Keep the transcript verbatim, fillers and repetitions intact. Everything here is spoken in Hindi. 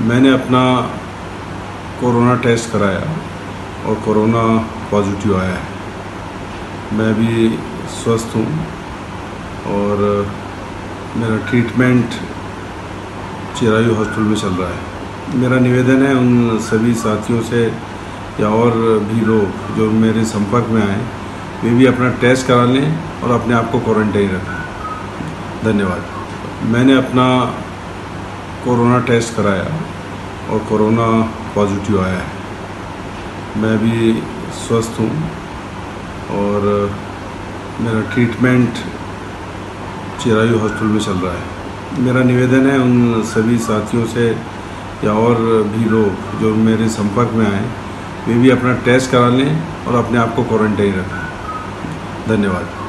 मैंने अपना कोरोना टेस्ट कराया और कोरोना पॉजिटिव आया है। मैं भी स्वस्थ हूँ और मेरा ट्रीटमेंट चिरायु हॉस्पिटल में चल रहा है। मेरा निवेदन है उन सभी साथियों से या और भी लोग जो मेरे संपर्क में आए वे भी अपना टेस्ट करा लें और अपने आप को क्वारंटाइन रखें। धन्यवाद। मैंने अपना कोरोना टेस्ट कराया और कोरोना पॉजिटिव आया है। मैं भी स्वस्थ हूँ और मेरा ट्रीटमेंट चिरायु हॉस्पिटल में चल रहा है। मेरा निवेदन है उन सभी साथियों से या और भी लोग जो मेरे संपर्क में आए वे भी अपना टेस्ट करा लें और अपने आप को क्वारंटाइन रखें। धन्यवाद।